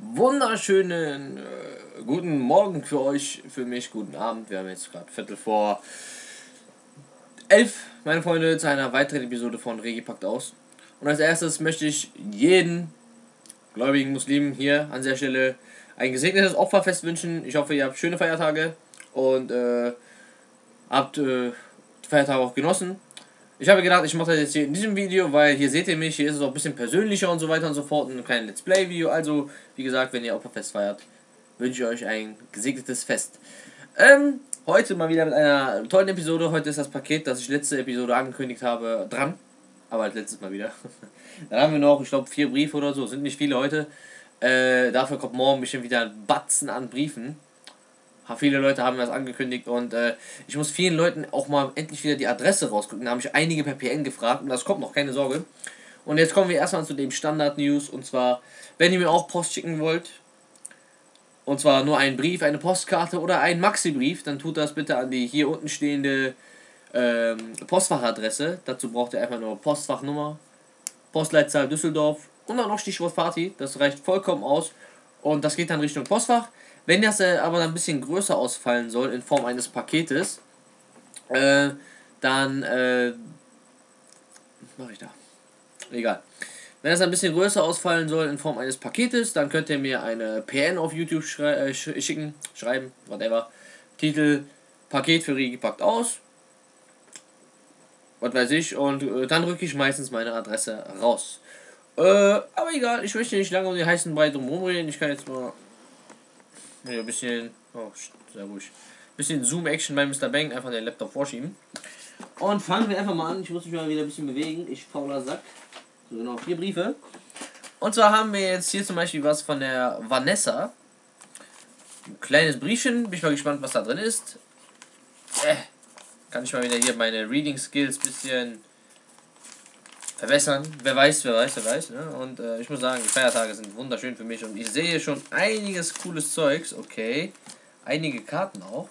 wunderschönen guten Morgen für euch, für mich, guten Abend. Wir haben jetzt gerade Viertel vor 11, meine Freunde, zu einer weiteren Episode von Regi packt aus. Und als erstes möchte ich jeden gläubigen Muslimen hier an der Stelle ein gesegnetes Opferfest wünschen. Ich hoffe, ihr habt schöne Feiertage und habt die Feiertage auch genossen. Ich habe gedacht, ich mache das jetzt hier in diesem Video, weil hier seht ihr mich, hier ist es auch ein bisschen persönlicher und so weiter und so fort, ein kleines Let's Play Video. Also, wie gesagt, wenn ihr Opferfest feiert, wünsche ich euch ein gesegnetes Fest. Heute mal wieder mit einer tollen Episode. Heute ist das Paket, das ich letzte Episode angekündigt habe, dran. Aber als letztes Mal wieder. Dann haben wir noch, ich glaube, 4 Briefe oder so. Sind nicht viele heute. Dafür kommt morgen bestimmt wieder ein Batzen an Briefen. Viele Leute haben das angekündigt und ich muss vielen Leuten auch mal endlich wieder die Adresse rausgucken. Da habe ich einige per PN gefragt und das kommt noch, keine Sorge. Und jetzt kommen wir erstmal zu dem Standard-News, und zwar, wenn ihr mir auch Post schicken wollt, und zwar nur einen Brief, eine Postkarte oder einen Maxi-Brief, dann tut das bitte an die hier unten stehende Postfachadresse. Dazu braucht ihr einfach nur Postfachnummer, Postleitzahl Düsseldorf und dann noch Stichwort Party. Das reicht vollkommen aus und das geht dann Richtung Postfach. Wenn das aber dann ein bisschen größer ausfallen soll in Form eines Paketes, dann was mache ich da? Egal. Wenn das ein bisschen größer ausfallen soll in Form eines Paketes, dann könnt ihr mir eine PN auf YouTube schreiben, whatever. Titel Paket für Regi packt aus. Was weiß ich, und dann rücke ich meistens meine Adresse raus. Aber egal, ich möchte nicht lange um die heißen Brei drum rumreden. Ich kann jetzt mal hier ein bisschen, sehr ruhig, bisschen Zoom-Action bei Mr. Bang, einfach den Laptop vorschieben. Und fangen wir einfach mal an. Ich muss mich mal wieder ein bisschen bewegen. Ich fauler Sack. So, genau, 4 Briefe. Und zwar haben wir jetzt hier zum Beispiel was von der Vanessa. Ein kleines Briefchen. Bin ich mal gespannt, was da drin ist. Kann ich mal wieder hier meine Reading Skills bisschen verbessern. Wer weiß. Ne? Und ich muss sagen, die Feiertage sind wunderschön für mich. Und ich sehe schon einiges cooles Zeugs. Okay. Einige Karten auch.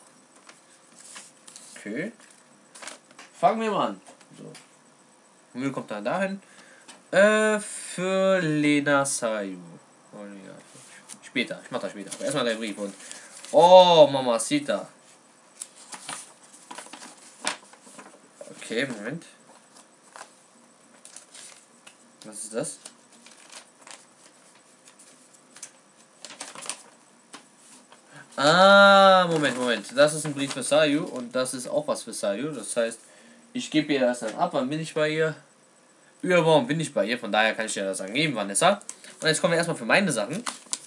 Okay. Fangen wir mal an. So. Müll kommt dann dahin. Für Lena Sayu. Oh, ja. Später. Ich mach das später. Aber erstmal der Brief. Und oh, Mamacita. Okay, Moment. Was ist das? Ah, Moment. Das ist ein Brief für Sayu und das ist auch was für Sayu. Das heißt, ich gebe ihr das dann ab. Wann bin ich bei ihr? Übermorgen bin ich bei ihr. Von daher kann ich dir das sagen. Geben, Vanessa. Und jetzt kommen wir erstmal für meine Sachen.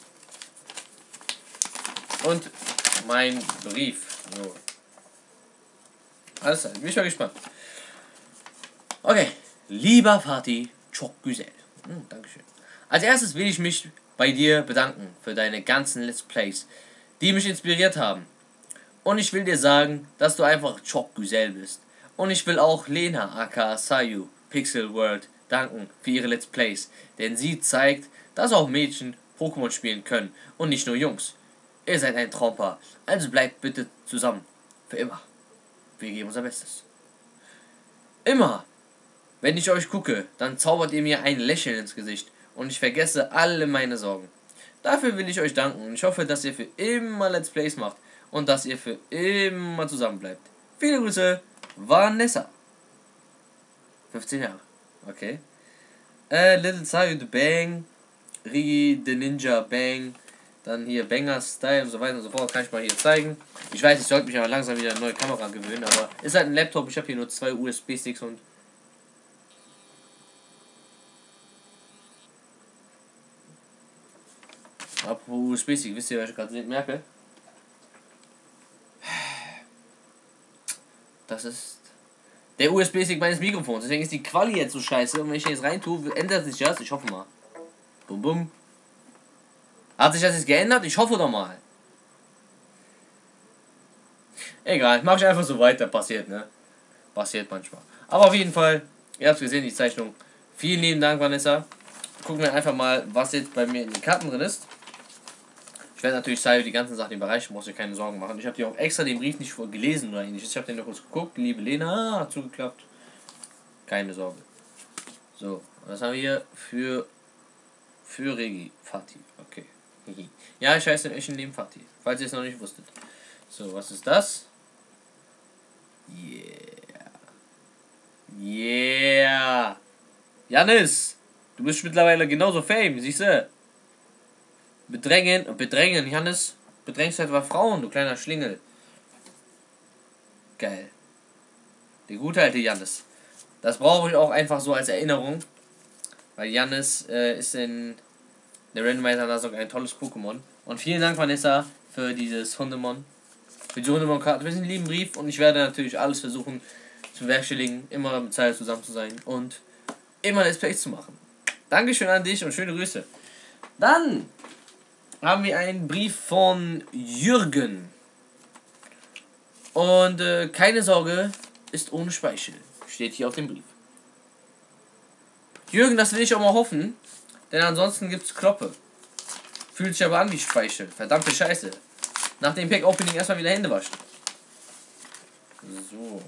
Und mein Brief. So. Alles klar, bin ich mal gespannt. Okay. Lieber Fatih, çok güzel. Dankeschön. Als erstes will ich mich bei dir bedanken für deine ganzen Let's Plays, die mich inspiriert haben. Und ich will dir sagen, dass du einfach çok güzel bist. Und ich will auch Lena aka Sayu Pixel World danken für ihre Let's Plays, denn sie zeigt, dass auch Mädchen Pokémon spielen können und nicht nur Jungs. Ihr seid ein Traumpaar, also bleibt bitte zusammen. Für immer. Wir geben unser Bestes. Immer. Wenn ich euch gucke, dann zaubert ihr mir ein Lächeln ins Gesicht und ich vergesse alle meine Sorgen. Dafür will ich euch danken und ich hoffe, dass ihr für immer Let's Plays macht und dass ihr für immer zusammen bleibt. Viele Grüße, Vanessa. 15 Jahre. Okay. Little Sayu the Bang, Rigi the Ninja Bang, dann hier Banger Style und so weiter und so fort. Kann ich mal hier zeigen. Ich weiß, ich sollte mich aber langsam wieder eine neue Kamera gewöhnen, aber ist halt ein Laptop. Ich habe hier nur 2 USB-Sticks und apropos USB-Stick, wisst ihr, was ich gerade merke? Das ist der USB-Stick meines Mikrofons. Deswegen ist die Quali jetzt so scheiße. Und wenn ich jetzt rein tue, ändert sich das. Ich hoffe mal. Bum bum. Hat sich das jetzt geändert? Ich hoffe doch mal. Egal, mach ich einfach so weiter. Passiert, ne? Passiert manchmal. Aber auf jeden Fall, ihr habt gesehen, die Zeichnung. Vielen lieben Dank, Vanessa. Gucken wir einfach mal, was jetzt bei mir in den Karten drin ist. Ich werde natürlich Sayu die ganzen Sachen überreichen, muss ich keine Sorgen machen. Ich habe dir auch extra den Brief nicht gelesen oder ähnliches. Ich habe den nur kurz geguckt. Liebe Lena, hat zugeklappt. Keine Sorge. So, was haben wir hier für Regi? Fatih, okay. Ja, ich heiße im echten Leben Fatih, falls ihr es noch nicht wusstet. So, was ist das? Yeah. Yeah. Janis, du bist mittlerweile genauso fame, siehst du? Bedrängen, Janis. Bedrängst etwa Frauen, du kleiner Schlingel. Geil. Der gute alte Janis. Das brauche ich auch einfach so als Erinnerung. Weil Janis ist in der Randomizer Nuzlocke ein tolles Pokémon. Und vielen Dank, Vanessa, für dieses Hundemon. Für die Hundemon-Karte, für diesen lieben Brief. Und ich werde natürlich alles versuchen zu bewerkstelligen, immer mit Zeit zusammen zu sein und immer Let's Plays zu machen. Dankeschön an dich und schöne Grüße. Dann haben wir einen Brief von Jürgen. Und keine Sorge, ist ohne Speichel. Steht hier auf dem Brief. Jürgen, das will ich auch mal hoffen, denn ansonsten gibt's Kloppe. Fühlt sich aber an wie Speichel. Verdammte Scheiße. Nach dem Pack-Opening erstmal wieder Hände waschen. So.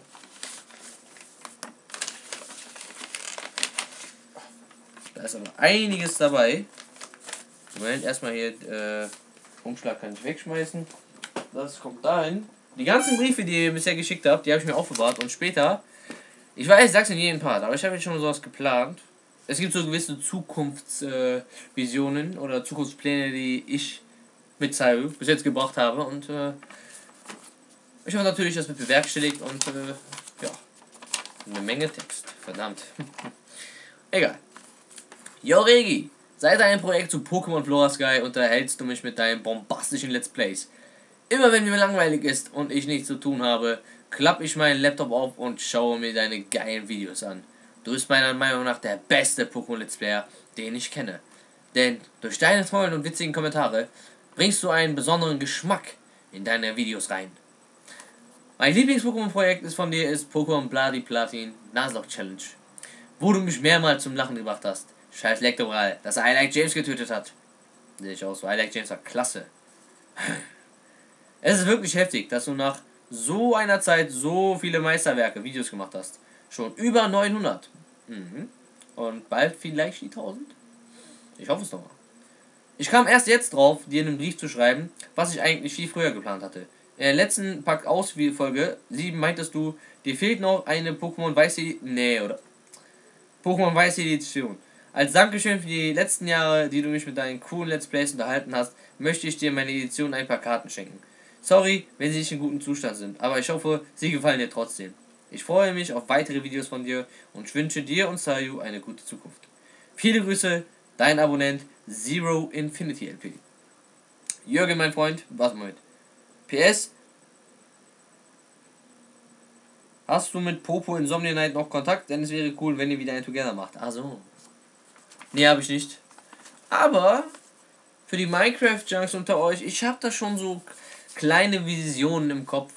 Da ist aber einiges dabei. Moment, erstmal hier, Umschlag kann ich wegschmeißen. Das kommt dahin. Die ganzen Briefe, die ihr bisher geschickt habt, die habe ich mir aufbewahrt. Und später, ich weiß, ich sag's in jedem Part, aber ich habe jetzt schon sowas geplant. Es gibt so gewisse Zukunftsvisionen oder Zukunftspläne, die ich mit Zayu bis jetzt gebracht habe. Und ich hoffe natürlich, das wird bewerkstelligt und ja, eine Menge Text. Verdammt. Egal. Yo Regi, seit deinem Projekt zu Pokémon Flora Sky unterhältst du mich mit deinen bombastischen Let's Plays. Immer wenn mir langweilig ist und ich nichts zu tun habe, klappe ich meinen Laptop auf und schaue mir deine geilen Videos an. Du bist meiner Meinung nach der beste Pokémon Let's Player, den ich kenne. Denn durch deine tollen und witzigen Kommentare bringst du einen besonderen Geschmack in deine Videos rein. Mein Lieblings-Pokémon-Projekt von dir ist Pokémon Bloody Platin Nuzlocke Challenge, wo du mich mehrmals zum Lachen gebracht hast. Scheiß Lektoral, dass er I Like James getötet hat. Sehe ich aus, I Like James war klasse. Es ist wirklich heftig, dass du nach so einer Zeit so viele Meisterwerke, Videos gemacht hast. Schon über 900. Und bald vielleicht die 1000? Ich hoffe es nochmal. Ich kam erst jetzt drauf, dir einen Brief zu schreiben, was ich eigentlich viel früher geplant hatte. In der letzten Pack-Aus-Folge 7 meintest du, dir fehlt noch eine Pokémon Weiß Edition. Als Dankeschön für die letzten Jahre, die du mich mit deinen coolen Let's Plays unterhalten hast, möchte ich dir meine Edition ein paar Karten schenken. Sorry, wenn sie nicht in gutem Zustand sind, aber ich hoffe, sie gefallen dir trotzdem. Ich freue mich auf weitere Videos von dir und ich wünsche dir und Zayu eine gute Zukunft. Viele Grüße, dein Abonnent Zero Infinity LP. Jürgen, mein Freund, was mit? PS, hast du mit Popo Insomnia Night noch Kontakt? Denn es wäre cool, wenn ihr wieder ein Together macht. Ach so. Nee, habe ich nicht. Aber für die Minecraft-Junks unter euch, ich habe da schon so kleine Visionen im Kopf.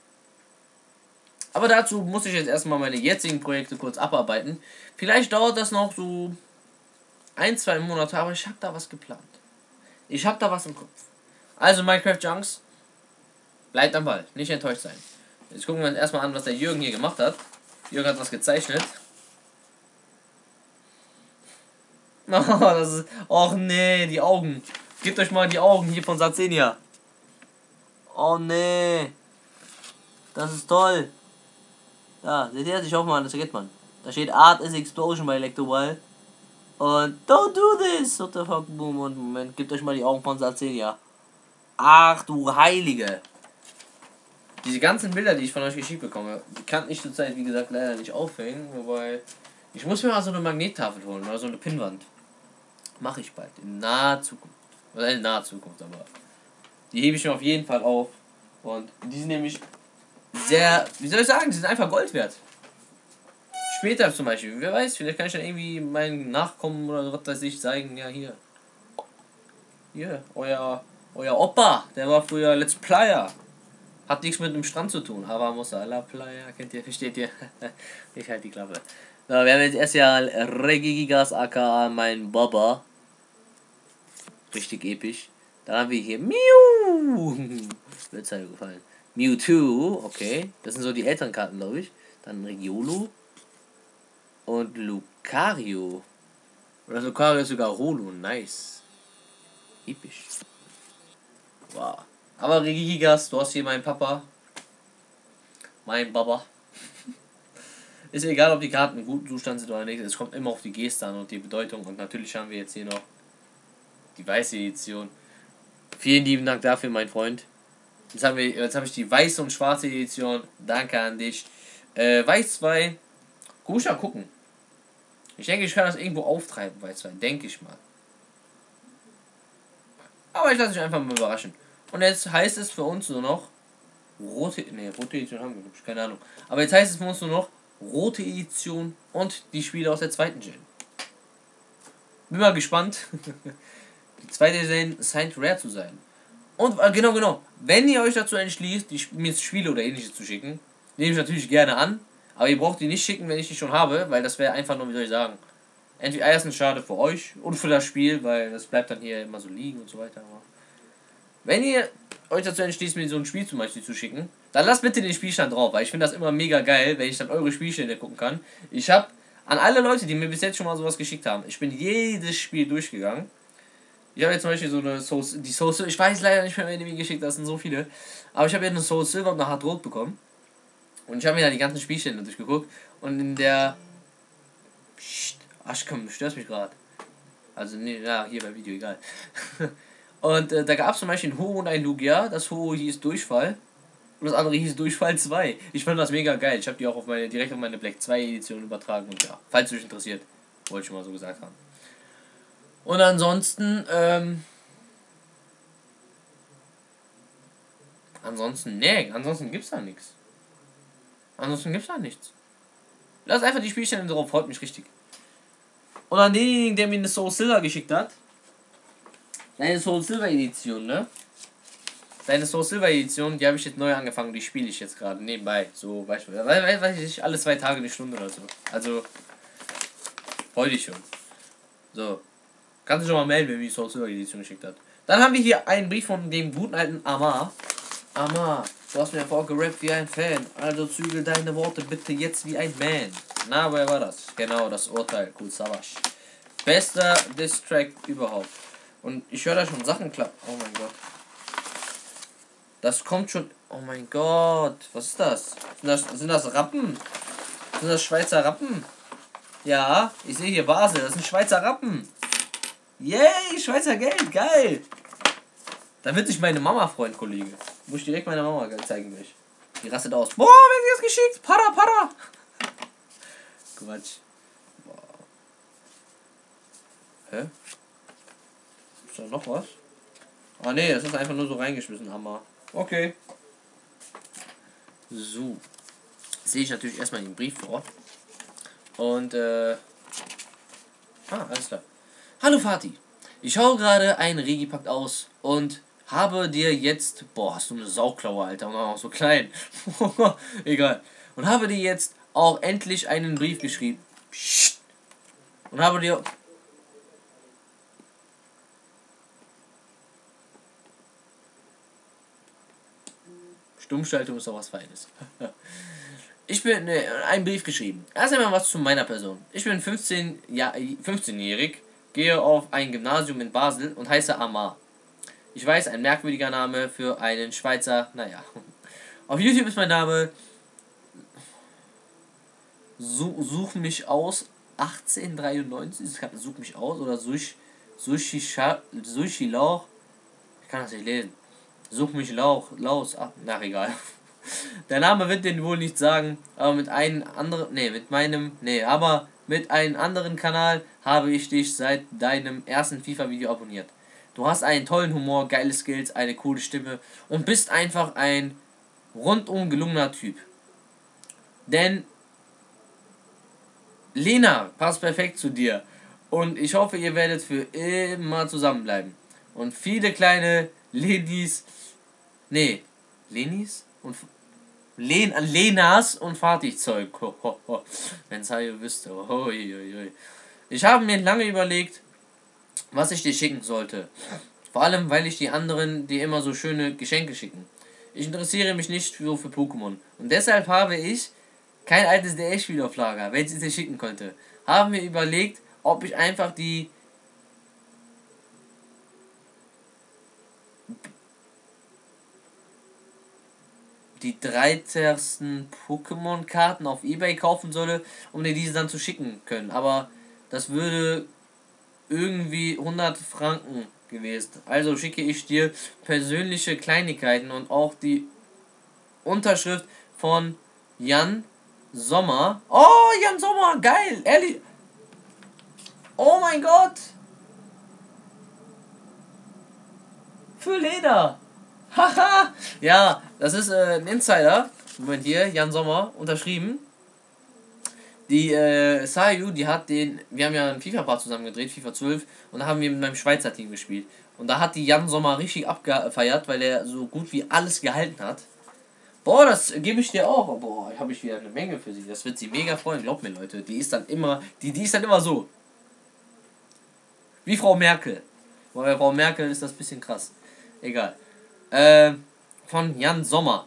Aber dazu muss ich jetzt erstmal meine jetzigen Projekte kurz abarbeiten. Vielleicht dauert das noch so 1-2 Monate, aber ich habe da was geplant. Ich habe da was im Kopf. Also Minecraft-Junks, bleibt am Ball, nicht enttäuscht sein. Jetzt gucken wir uns erstmal an, was der Jürgen hier gemacht hat. Jürgen hat was gezeichnet. Oh, das ist. Och nee, die Augen. Gebt euch mal die Augen hier von Sarzenia. Oh nee. Das ist toll. Ja, seht ihr, ich auch mal, das geht man. Da steht Art is Explosion bei Electroball. Und don't do this. What the fuck, boom. Und Moment, gebt euch mal die Augen von Sarzenia. Ach du Heilige. Diese ganzen Bilder, die ich von euch geschickt bekomme, die kann ich zurzeit, wie gesagt, leider nicht aufhängen. Wobei, ich muss mir mal so eine Magnettafel holen oder so eine Pinnwand. Mache ich bald, in naher Zukunft. Oder in naher Zukunft, aber die hebe ich mir auf jeden Fall auf. Und die sind nämlich sehr, wie soll ich sagen, die sind einfach Gold wert. Später zum Beispiel, wer weiß, vielleicht kann ich dann irgendwie meinen Nachkommen oder was weiß ich zeigen, ja hier. Hier, euer Opa, der war früher Let's Player. Hat nichts mit dem Strand zu tun, aber muss la Playa, kennt ihr, versteht ihr? Ich halt die Klappe. So, wir haben jetzt erst ja Regigigas aka mein Baba. Richtig episch. Dann haben wir hier Mew. Wird's halt gefallen. Mewtwo, okay. Das sind so die älteren Karten, glaube ich. Dann Regiolo. Und Lucario. Oder Lucario ist sogar Holo, nice. Episch. Wow. Aber Regigigas, du hast hier meinen Papa. Mein Baba. Ist egal, ob die Karten in gutem Zustand sind oder nicht. Es kommt immer auf die Geste an und die Bedeutung. Und natürlich haben wir jetzt hier noch die weiße Edition. Vielen lieben Dank dafür, mein Freund. Jetzt habe ich die weiße und schwarze Edition. Danke an dich. Weiß 2. Guck mal gucken. Ich denke, ich kann das irgendwo auftreiben, Weiß 2. Denke ich mal. Aber ich lasse mich einfach mal überraschen. Und jetzt heißt es für uns nur noch rote Edition haben wir, keine Ahnung. Aber jetzt heißt es für uns nur noch rote Edition und die Spiele aus der zweiten Gen. Bin mal gespannt. Die zweite Gen scheint rare zu sein. Und genau. Wenn ihr euch dazu entschließt, mir Spiele oder ähnliches zu schicken, nehme ich natürlich gerne an. Aber ihr braucht die nicht schicken, wenn ich die schon habe, weil das wäre einfach nur, wie soll ich sagen, entweder erstens schade für euch und für das Spiel, weil das bleibt dann hier immer so liegen und so weiter. Aber wenn ihr euch dazu entschließt, mir so ein Spiel zum Beispiel zu schicken, dann lasst bitte den Spielstand drauf, weil ich finde das immer mega geil, wenn ich dann eure Spielstände gucken kann. Ich habe an alle Leute, die mir bis jetzt schon mal sowas geschickt haben, ich bin jedes Spiel durchgegangen. Ich habe jetzt zum Beispiel so eine Soul Silver, ich weiß leider nicht mehr, wer die mir geschickt hat, das sind so viele. Aber ich habe ja eine Soul Silver und eine Hard Rot bekommen. Und ich habe mir da die ganzen Spielstände durchgeguckt. Und in der... Ach komm, du störst mich gerade. Also, nee, ja, hier beim Video, egal. Und da gab es zum Beispiel ein Ho und ein Lugia. Das Ho hieß Durchfall. Und das andere hieß Durchfall 2. Ich fand das mega geil. Ich habe die auch direkt auf meine Black 2 Edition übertragen. Und ja, falls euch interessiert, wollte ich schon mal so gesagt haben. Und ansonsten, ansonsten gibt's da nichts. Ansonsten gibt's da nichts. Lass einfach die Spielstände drauf, freut mich richtig. Und an denjenigen, der mir eine Soul Silver geschickt hat, deine Soul Silver Edition, ne? Deine Soul Silver Edition, die habe ich jetzt neu angefangen, die spiele ich jetzt gerade nebenbei. So, weiß ich, alle 2 Tage eine Stunde oder so. Also, heute schon. So. Kannst du schon mal melden, wenn mir die Soul Silver Edition geschickt hat. Dann haben wir hier einen Brief von dem guten alten Amar. Amar, du hast mir vorgerappt wie ein Fan. Also zügel deine Worte bitte jetzt wie ein Man. Na, wer war das? Genau, das Urteil. Cool, Savage. Bester Diss-Track überhaupt. Und ich höre da schon Sachen klappen. Oh mein Gott. Das kommt schon. Oh mein Gott. Was ist das? Sind das Rappen? Sind das Schweizer Rappen? Ja, ich sehe hier Basel. Das sind Schweizer Rappen. Yay, Schweizer Geld. Geil. Da wird sich meine Mama freuen, Kollege. Muss ich direkt meiner Mama zeigen gleich. Die rastet aus. Boah, wer ist das geschickt? Para. Quatsch. Boah. Hä? Ist da noch was? Ah ne, das ist einfach nur so reingeschmissen, Hammer. Okay. So. Jetzt sehe ich natürlich erstmal den Brief vor. Und alles klar. Hallo Fatih. Ich schaue gerade einen Regipakt aus und habe dir jetzt... Boah, hast du eine Sauklaue, Alter. Und auch so klein. Egal. Und habe dir jetzt auch endlich einen Brief geschrieben. Psst. Und habe dir... Stummschaltung ist doch was Feines. Ich bin einen Brief geschrieben. Erst einmal was zu meiner Person. Ich bin 15-jährig, gehe auf ein Gymnasium in Basel und heiße Amar. Ich weiß, ein merkwürdiger Name für einen Schweizer, naja. Auf YouTube ist mein Name Such mich aus 1893. Such mich aus oder Sushi Lauch. Ich kann das nicht lesen. Such mich Laus. Ach, na egal. Der Name wird den wohl nicht sagen, aber mit einem anderen Kanal habe ich dich seit deinem ersten FIFA-Video abonniert. Du hast einen tollen Humor, geile Skills, eine coole Stimme und bist einfach ein rundum gelungener Typ. Denn Lena passt perfekt zu dir und ich hoffe, ihr werdet für immer zusammenbleiben. Und viele kleine Lenas und Fahrzeug. Wenn's ihr wüsste. Ich habe mir lange überlegt, was ich dir schicken sollte. Vor allem, weil ich die anderen dir immer so schöne Geschenke schicken. Ich interessiere mich nicht so für Pokémon. Und deshalb habe ich kein altes DS-Spiel auf Lager, welches ich dir schicken könnte. Haben wir überlegt, ob ich einfach die die 13. Pokémon-Karten auf eBay kaufen solle, um dir diese dann zu schicken können. Aber das würde irgendwie 100 Franken gewesen. Also schicke ich dir persönliche Kleinigkeiten und auch die Unterschrift von Jan Sommer. Oh, Jan Sommer, geil, ehrlich. Oh mein Gott. Für Leder. Haha. Ja, das ist ein Insider. Moment hier, Jan Sommer, unterschrieben. Die Sayu, die hat den, wir haben ja ein FIFA-Part zusammen gedreht, FIFA 12, und da haben wir mit meinem Schweizer Team gespielt. Und da hat die Jan Sommer richtig abgefeiert, weil er so gut wie alles gehalten hat. Boah, das gebe ich dir auch. Boah, habe ich wieder eine Menge für sie. Das wird sie mega freuen, glaubt mir, Leute. Die ist dann immer, die ist dann immer so. Wie Frau Merkel. Bei Frau Merkel ist das ein bisschen krass. Egal. Von Jan Sommer.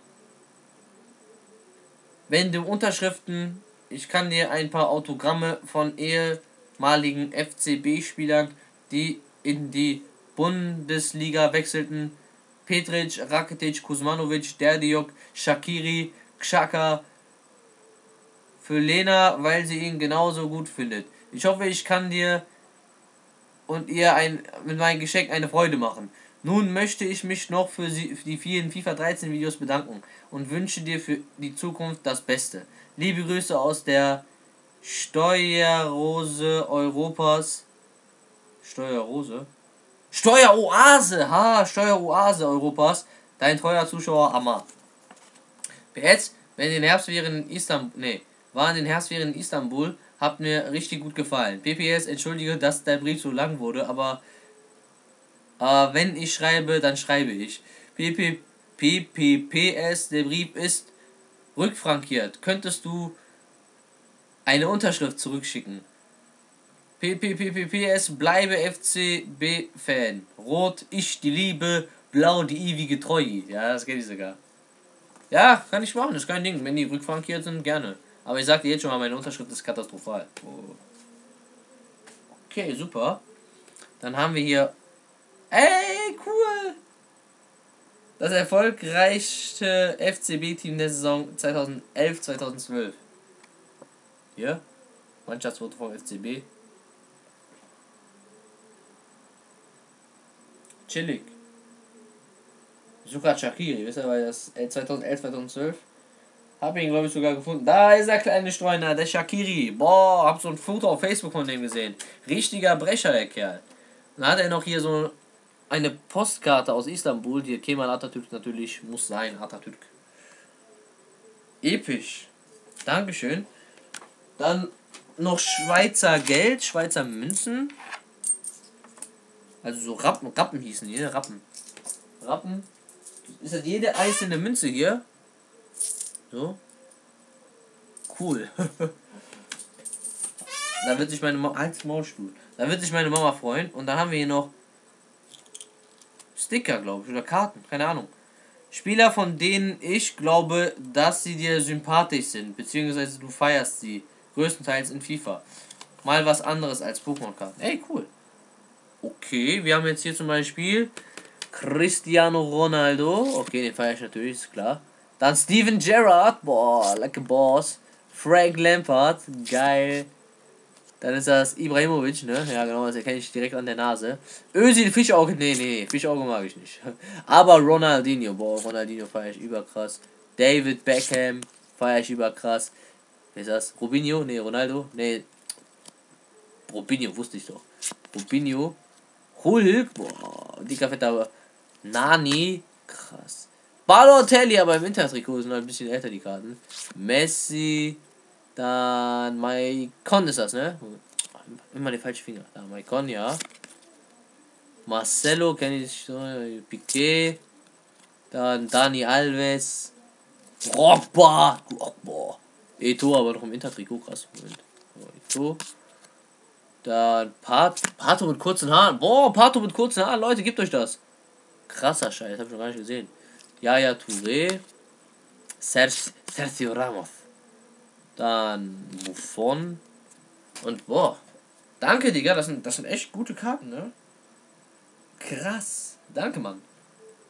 Wenn du Unterschriften, ich kann dir ein paar Autogramme von ehemaligen FCB-Spielern, die in die Bundesliga wechselten, Petric, Rakitic, Kuzmanovic, Derdiok, Shaqiri, Xhaka, für Lena, weil sie ihn genauso gut findet. Ich hoffe, ich kann dir und ihr mit meinem Geschenk eine Freude machen. Nun möchte ich mich noch für die vielen FIFA 13 Videos bedanken und wünsche dir für die Zukunft das Beste. Liebe Grüße aus der Steuerrose Europas. Steuerrose? Steueroase! Ha! Steueroase Europas. Dein treuer Zuschauer Amma. PS, wenn den Herbstferien in Istanbul. Nee, waren den Herbstferien in Istanbul. Hat mir richtig gut gefallen. PPS, entschuldige, dass der Brief so lang wurde, aber wenn ich schreibe, dann schreibe ich. PPPS, der Brief ist rückfrankiert. Könntest du eine Unterschrift zurückschicken? PPPPS, bleibe FCB-Fan. Rot, ich die Liebe, blau die ewige Treue. Ja, das geht ich sogar. Ja, kann ich machen, ist kein Ding. Wenn die rückfrankiert sind, gerne. Aber ich sagte jetzt schon mal, meine Unterschrift ist katastrophal. Oh. Okay, super. Dann haben wir hier. Ey, cool! Das erfolgreichste FCB-Team der Saison 2011-2012. Hier. Mannschaftsfoto vom FCB. Chillig. Suka Shaqiri, wisst ihr, weil das 2011, 2012. Hab ihn, glaube ich, sogar gefunden. Da ist der kleine Streuner, der Shaqiri. Boah, hab so ein Foto auf Facebook von dem gesehen. Richtiger Brecher, der Kerl. Dann hat er noch hier so eine Postkarte aus Istanbul. Die Kemal Atatürk natürlich, muss sein, Atatürk. Episch. Dankeschön. Dann noch Schweizer Geld, Schweizer Münzen. Also so Rappen hießen die, ne? Rappen. Ist das jede einzelne Münze hier? So. Cool. Da wird sich meine Mama. Als Maulstuhl. Da wird sich meine Mama freuen. Und dann haben wir hier noch Sticker, glaube ich. Oder Karten. Keine Ahnung. Spieler, von denen ich glaube, dass sie dir sympathisch sind. Beziehungsweise du feierst sie. Größtenteils in FIFA. Mal was anderes als Pokémon-Karten. Ey, cool. Okay, wir haben jetzt hier zum Beispiel Cristiano Ronaldo. Okay, den feiere ich natürlich, ist klar. Dann Steven Gerrard. Boah, like a boss. Frank Lampard. Geil. Dann ist das Ibrahimovic, ne? Ja, genau, das erkenne ich direkt an der Nase. Özil, Fischauge. Nee, Fischauge mag ich nicht. Aber Ronaldinho. Boah, Ronaldinho feiere ich überkrass. David Beckham feiere ich überkrass. Wer ist das? Robinho? Nee, Ronaldo? Nee. Robinho, wusste ich doch. Robinho. Hulk. Boah, dicker fetter Nani. Krass. Balotelli, aber im Intertrikot sind halt ein bisschen älter die Karten. Messi. Dann Maicon ist das, ne? Immer die falschen Finger. Da, Maicon, ja. Marcelo kenne ich so. Piqué. Dann Dani Alves. Drogba. Eto, aber noch im Intertrikot, krass. Moment. Eto. Dann Pato mit kurzen Haaren. Boah, Pato mit kurzen Haaren. Leute, gebt euch das. Krasser Scheiß, hab ich noch gar nicht gesehen. Yaya Touré. Sergio Ramos. Dann Buffon. Und boah. Danke, Digga. Das sind echt gute Karten, ne? Krass. Danke, Mann.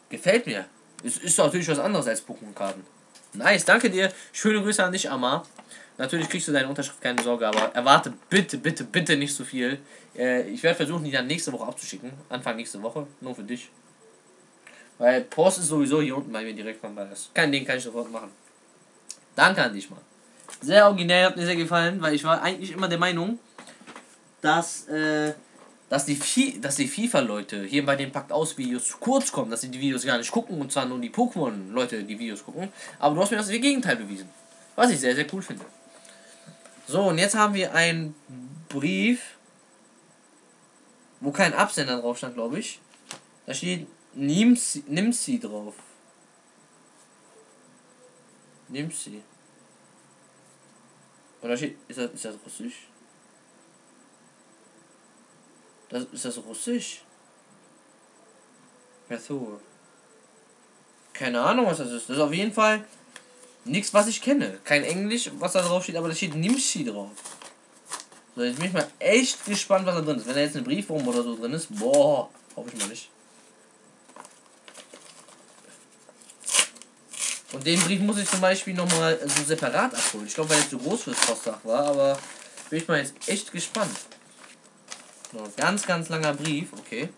Gefällt mir. Es ist natürlich was anderes als Pokémon-Karten. Nice, danke dir. Schöne Grüße an dich, Amar. Natürlich kriegst du deine Unterschrift, keine Sorge, aber erwarte bitte, bitte, bitte nicht so viel. Ich werde versuchen, die dann nächste Woche abzuschicken. Anfang nächste Woche. Nur für dich. Weil Post ist sowieso hier unten bei mir direkt beim Ballast. Kein Ding, kann ich sofort machen. Danke an dich, Mann. Sehr originell, hat mir sehr gefallen, weil ich war eigentlich immer der Meinung, dass die FIFA-Leute hier bei den Packt-Aus-Videos zu kurz kommen, dass sie die Videos gar nicht gucken und zwar nur die Pokémon-Leute die Videos gucken. Aber du hast mir das Gegenteil bewiesen. Was ich sehr, sehr cool finde. So, und jetzt haben wir einen Brief, wo kein Absender drauf stand, glaube ich. Da steht Nimsi drauf. Nimsi. Oder steht, ist das Russisch? Ist das Russisch? Method. Keine Ahnung, was das ist. Das ist auf jeden Fall nichts, was ich kenne. Kein Englisch, was da drauf steht, aber da steht Nimshi drauf. So, jetzt bin ich mal echt gespannt, was da drin ist. Wenn da jetzt eine Briefform oder so drin ist, boah, hoffe ich mal nicht. Und den Brief muss ich zum Beispiel nochmal so separat abholen. Ich glaube, weil er zu groß fürs Postfach war, aber bin ich mal jetzt echt gespannt. So, ganz, ganz langer Brief, okay.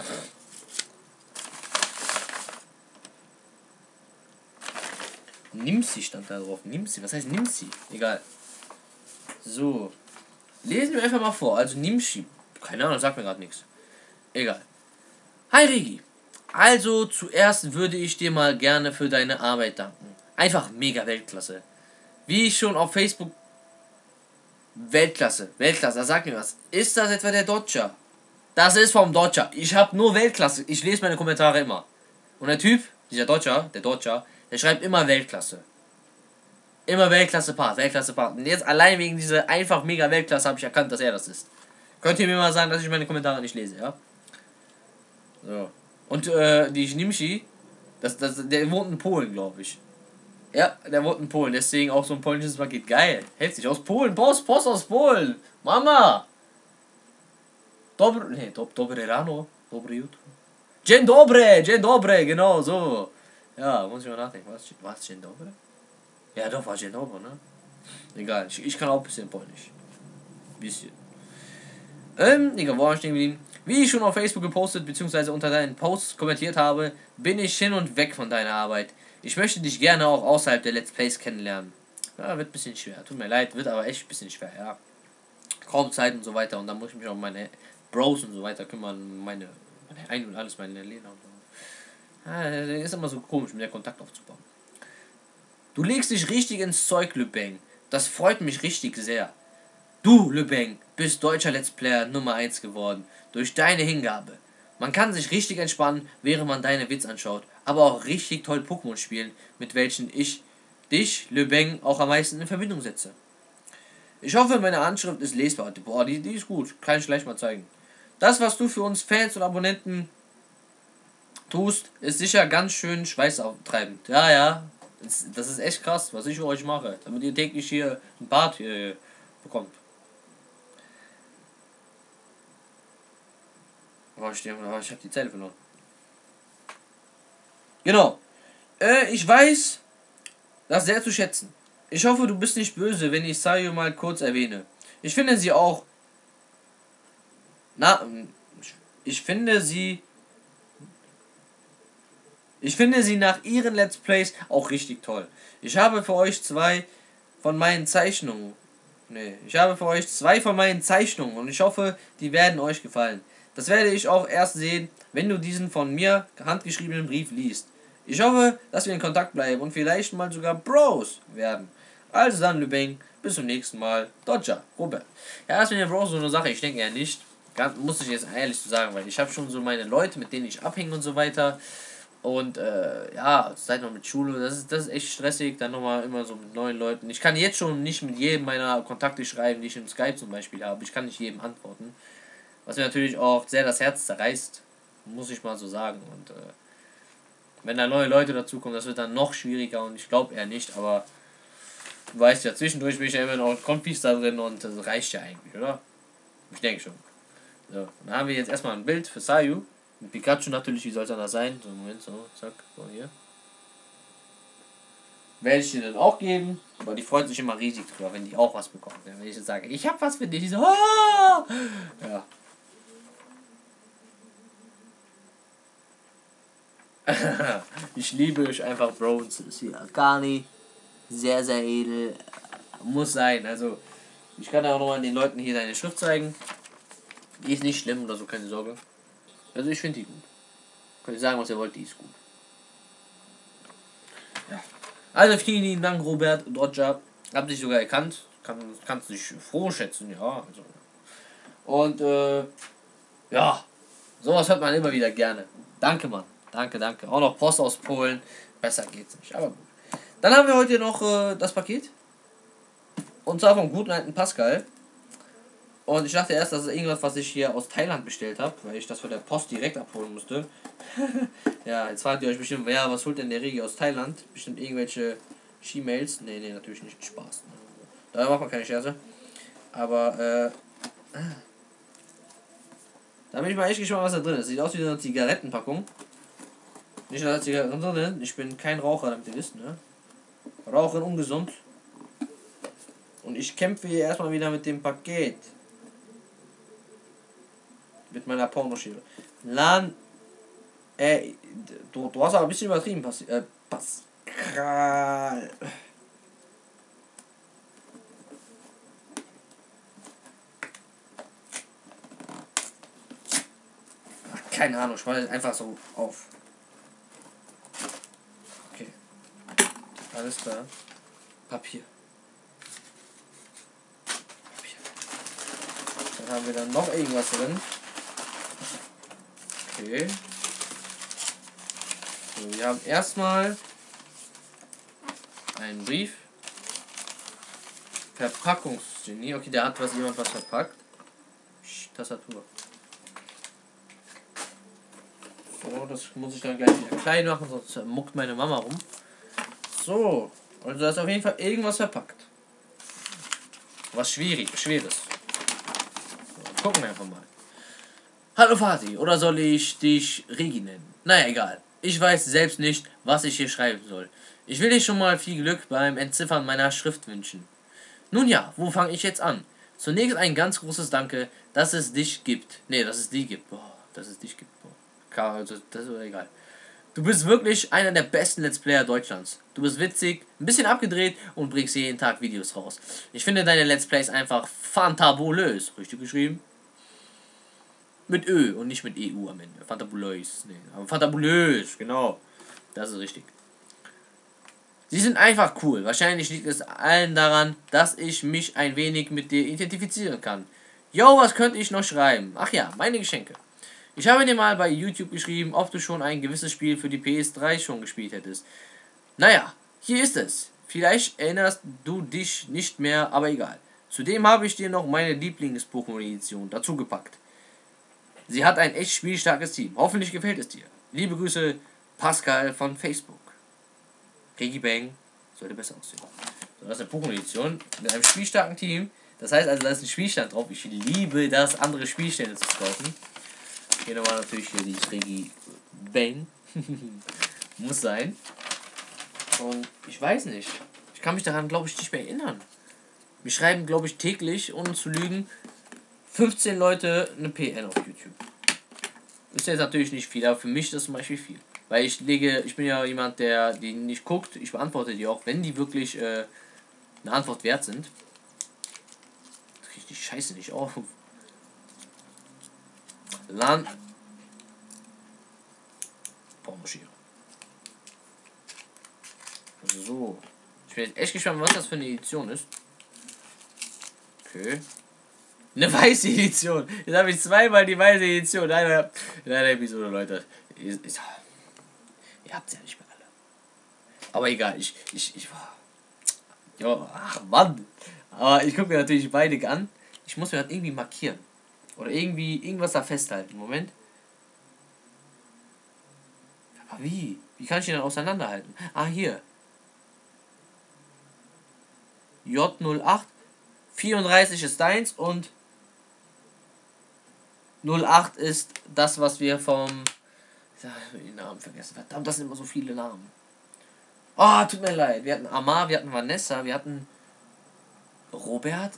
Nimsi stand da drauf. Nimsi, was heißt Nimsi? Egal. So. Lesen wir einfach mal vor. Also Nimshi. Keine Ahnung, sagt mir gerade nichts. Egal. Hi Regi. Also zuerst würde ich dir mal gerne für deine Arbeit danken. Einfach mega Weltklasse. Wie ich schon auf Facebook... Weltklasse, Weltklasse, sag mir was. Ist das etwa der Dodger? Das ist vom Dodger. Ich habe nur Weltklasse. Ich lese meine Kommentare immer. Und der Typ, der Dodger, der schreibt immer Weltklasse. Immer Weltklasse Part, Weltklasse Part. Und jetzt allein wegen dieser einfach mega Weltklasse habe ich erkannt, dass er das ist. Könnt ihr mir mal sagen, dass ich meine Kommentare nicht lese, ja? So. Und die Nimshi, der wohnt in Polen, glaube ich. Ja, der wohnt in Polen, deswegen auch so ein polnisches Paket. Geil. Heftig. Aus Polen, Post aus Polen. Mama. Dobre rano. Dobre jutro. Dzień dobre, genau, so. Ja, muss ich mal nachdenken. Was Dzień dobre? Ja, doch, war Dzień dobre, ne? Egal, ich kann auch ein bisschen Polnisch. Bisschen. Digga, wo war ich stehen geblieben? Wie ich schon auf Facebook gepostet bzw. unter deinen Posts kommentiert habe, bin ich hin und weg von deiner Arbeit. Ich möchte dich gerne auch außerhalb der Let's Plays kennenlernen. Ja, wird ein bisschen schwer. Tut mir leid, wird aber echt ein bisschen schwer, ja. Kaum Zeit und so weiter. Und dann muss ich mich auch um meine Bros und so weiter kümmern. Meine Ein- und alles, meine Lehrer und so. Ja, ist immer so komisch, mit der Kontakt aufzubauen. Du legst dich richtig ins Zeug, Lübeng. Das freut mich richtig sehr. Du, Lübeng, bist deutscher Let's Player Nummer 1 geworden. Durch deine Hingabe. Man kann sich richtig entspannen, während man deine Witz anschaut. Aber auch richtig toll Pokémon spielen, mit welchen ich dich, Lübeng, auch am meisten in Verbindung setze. Ich hoffe, meine Anschrift ist lesbar. Boah, die ist gut. Kann ich gleich mal zeigen. Das, was du für uns Fans und Abonnenten tust, ist sicher ganz schön schweißaufreibend. Ja, ja. Das ist echt krass, was ich für euch mache. Damit ihr täglich hier ein Bad bekommt. Oh, ich habe die Zelle verloren. Genau. Ich weiß das sehr zu schätzen. Ich hoffe, du bist nicht böse, wenn ich Sayu mal kurz erwähne. Ich finde sie auch... Ich finde sie nach ihren Let's Plays auch richtig toll. Ich habe für euch zwei von meinen Zeichnungen und ich hoffe, die werden euch gefallen. Das werde ich auch erst sehen, wenn du diesen von mir handgeschriebenen Brief liest. Ich hoffe, dass wir in Kontakt bleiben und vielleicht mal sogar Bros werden. Also dann, Lübeng, bis zum nächsten Mal. Dodger, Robert. Ja, das mit den Bros so eine Sache, ich denke eher nicht. Muss ich jetzt ehrlich zu sagen, weil ich habe schon so meine Leute, mit denen ich abhänge und so weiter. Und ja, Zeit noch mit Schule, das ist echt stressig, dann nochmal immer so mit neuen Leuten. Ich kann jetzt schon nicht mit jedem meiner Kontakte schreiben, die ich im Skype zum Beispiel habe. Ich kann nicht jedem antworten. Was mir natürlich auch sehr das Herz zerreißt, muss ich mal so sagen. Und wenn da neue Leute dazukommen, das wird dann noch schwieriger und ich glaube eher nicht, aber du weißt ja, zwischendurch bin ich ja immer noch Konfis da drin und das reicht ja eigentlich, oder? Ich denke schon. So, dann haben wir jetzt erstmal ein Bild für Sayu. Pikachu natürlich, wie soll es anders sein? So, Moment, so, zack, so hier. Werde ich dir dann auch geben, aber die freut sich immer riesig drüber, wenn die auch was bekommt. Wenn ich jetzt sage, ich habe was für dich, die so, ah! Ja. Ich liebe euch einfach, Bro. Das ist hier gar nicht sehr, sehr edel. Muss sein. Also, ich kann ja auch nochmal den Leuten hier deine Schrift zeigen. Die ist nicht schlimm oder so, keine Sorge. Also, ich finde die gut. Könnt ihr sagen, was ihr wollt, die ist gut. Ja. Also, vielen lieben Dank, Robert und Roger. Habt dich sogar erkannt. Kannst dich froh schätzen, ja. Also. Und, ja. Sowas hört man immer wieder gerne. Danke, Mann. Danke, danke. Auch noch Post aus Polen. Besser geht's nicht. Aber gut. Dann haben wir heute noch das Paket. Und zwar vom guten alten Pascal. Und ich dachte erst, das ist irgendwas, was ich hier aus Thailand bestellt habe, weil ich das von der Post direkt abholen musste. Ja, jetzt fragt ihr euch bestimmt, ja, was holt denn der Regi aus Thailand? Bestimmt irgendwelche She-Mails. Nee, natürlich nicht. Spaß. Da macht man keine Scherze. Aber, da bin ich mal echt gespannt, was da drin ist. Sieht aus wie eine Zigarettenpackung. Nicht als Zigaretten drin. Ich bin kein Raucher, damit ihr wisst, ne? Rauchen ungesund. Und ich kämpfe hier erstmal wieder mit dem Paket. Mit meiner Pornoschere. Du hast aber ein bisschen übertrieben, Pascal. Keine Ahnung, ich mache einfach so auf. Okay. Alles klar. Papier. Dann haben wir dann noch irgendwas drin. Okay. So, wir haben erstmal einen Brief. Verpackungsgenie. Okay, da hat jemand was verpackt. Tastatur. So, das muss ich dann gleich wieder klein machen, sonst muckt meine Mama rum. So, also da ist auf jeden Fall irgendwas verpackt. Was Schweres. So, gucken wir einfach mal. Hallo Fati, oder soll ich dich Regi nennen? Naja, egal. Ich weiß selbst nicht, was ich hier schreiben soll. Ich will dir schon mal viel Glück beim Entziffern meiner Schrift wünschen. Nun ja, wo fange ich jetzt an? Zunächst ein ganz großes Danke, dass es dich gibt. Nee, dass es die gibt. Boah, dass es dich gibt. Boah. Das ist egal. Du bist wirklich einer der besten Let's Player Deutschlands. Du bist witzig, ein bisschen abgedreht und bringst jeden Tag Videos raus. Ich finde deine Let's Plays einfach fantabulös. Richtig geschrieben? Mit Ö und nicht mit EU am Ende. Fantabulös. Nee, aber fantabulös, genau. Das ist richtig. Sie sind einfach cool. Wahrscheinlich liegt es allen daran, dass ich mich ein wenig mit dir identifizieren kann. Yo, was könnte ich noch schreiben? Ach ja, meine Geschenke. Ich habe dir mal bei YouTube geschrieben, ob du schon ein gewisses Spiel für die PS3 schon gespielt hättest. Naja, hier ist es. Vielleicht erinnerst du dich nicht mehr, aber egal. Zudem habe ich dir noch meine Lieblings-Pokémon-Edition dazu gepackt. Sie hat ein echt spielstarkes Team. Hoffentlich gefällt es dir. Liebe Grüße, Pascal von Facebook. Regi Bang sollte besser aussehen. So, das ist eine Pokémon-Edition mit einem spielstarken Team. Das heißt also, da ist ein Spielstand drauf. Ich liebe das, andere Spielstände zu kaufen. Hier nochmal natürlich hier die Regi Bang. Muss sein. Und ich weiß nicht. Ich kann mich daran, glaube ich, nicht mehr erinnern. Wir schreiben, glaube ich, täglich, ohne zu lügen, 15 Leute eine PN auf YouTube. Ist jetzt natürlich nicht viel, aber für mich ist das zum Beispiel viel. Weil ich bin ja jemand, der die nicht guckt. Ich beantworte die auch, wenn die wirklich eine Antwort wert sind. Das kriege ich die Scheiße nicht auf. Lan. Pornoschere. So. Ich bin jetzt echt gespannt, was das für eine Edition ist. Okay. Eine weiße Edition. Jetzt habe ich zweimal die weiße Edition in einer Episode, Leute. Ihr habt es ja nicht mehr alle. Aber egal, ja, ach Mann. Aber ich gucke mir natürlich beide an. Ich muss mir das irgendwie markieren. Oder irgendwas da festhalten. Moment. Aber wie? Wie kann ich die dann auseinanderhalten? Ah, hier. J08. 34 ist deins und 08 ist das, was wir vom... Ich habe den Namen vergessen. Verdammt, das sind immer so viele Namen. Oh, tut mir leid. Wir hatten Amar, wir hatten Vanessa, wir hatten Robert.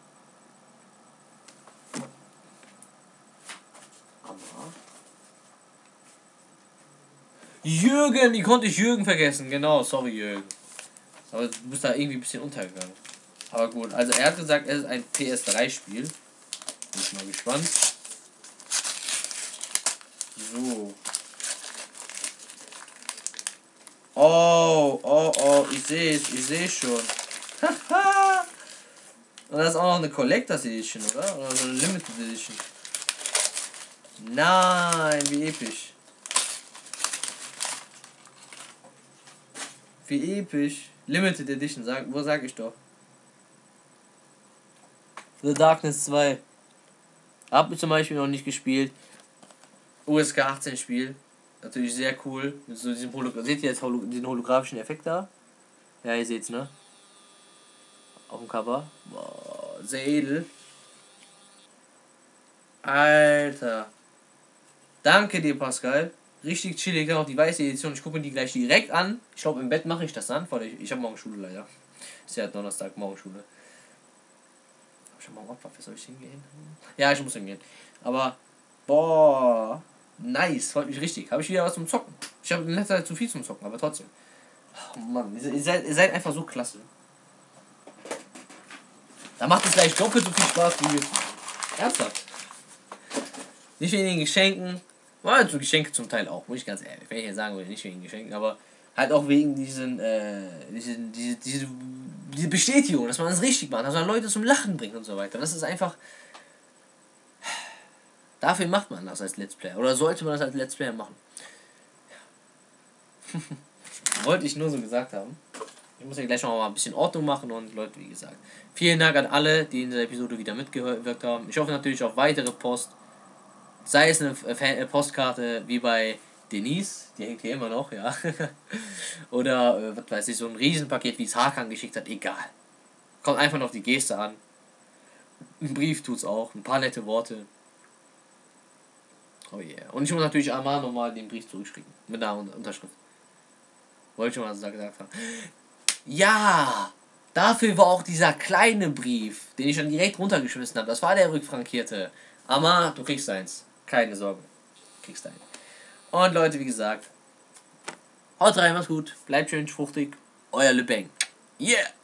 Amar. Jürgen, wie konnte ich Jürgen vergessen? Genau, sorry Jürgen. Aber du bist da irgendwie ein bisschen untergegangen. Aber gut, also er hat gesagt, es ist ein PS3-Spiel. Bin ich mal gespannt. So. Oh, ich sehe es, ich sehe schon. Und das ist auch noch eine Collectors Edition, oder? Oder so eine Limited Edition. Nein, wie episch. Wie episch. Limited Edition, wo sag ich doch? The Darkness 2. Hab ich zum Beispiel noch nicht gespielt. USK 18 Spiel. Natürlich sehr cool. Mit so diesem seht ihr jetzt den holographischen Effekt da? Ja, ihr seht's, ne? Auf dem Cover. Boah, sehr edel. Alter. Danke dir, Pascal. Richtig chillig. Auch die weiße Edition. Ich gucke mir die gleich direkt an. Ich glaube, im Bett mache ich das dann. Ich habe morgen Schule leider. Ist ja Donnerstag, morgen Schule. Hab schon morgen Opfer. Soll ich hingehen? Ja, ich muss hingehen. Aber, boah. Nice. Freut mich richtig. Habe ich wieder was zum Zocken. Ich habe in letzter Zeit zu viel zum Zocken, aber trotzdem. Oh Mann, ihr seid einfach so klasse. Da macht es gleich doppelt so viel Spaß wie wir. Ernsthaft. Nicht wegen den Geschenken. Also Geschenke zum Teil auch, muss ich ganz ehrlich. Wenn ich jetzt sagen würde, nicht wegen Geschenken, aber halt auch wegen diese Bestätigung, dass man es richtig macht, dass man Leute zum Lachen bringt und so weiter. Das ist einfach. Dafür macht man das als Let's Player. Oder sollte man das als Let's Player machen? Wollte ich nur so gesagt haben. Ich muss ja gleich noch mal ein bisschen Ordnung machen und Leute, wie gesagt. Vielen Dank an alle, die in dieser Episode wieder mitgewirkt haben. Ich hoffe natürlich auf weitere Post. Sei es eine Postkarte wie bei Denise, die hängt hier immer noch, ja. Oder, was weiß ich, so ein Riesenpaket, wie es Hakan geschickt hat, egal. Kommt einfach noch auf die Geste an. Ein Brief tut's auch, ein paar nette Worte. Oh yeah. Und ich muss natürlich einmal nochmal den Brief zurückschicken. Mit einer Unterschrift. Wollte ich schon mal so gesagt haben. Ja! Dafür war auch dieser kleine Brief, den ich dann direkt runtergeschmissen habe. Das war der rückfrankierte. Amma, du kriegst eins. Keine Sorge. Kriegst eins. Und Leute, wie gesagt, haut rein, macht's gut. Bleibt schön fruchtig. Euer Le Bang. Yeah!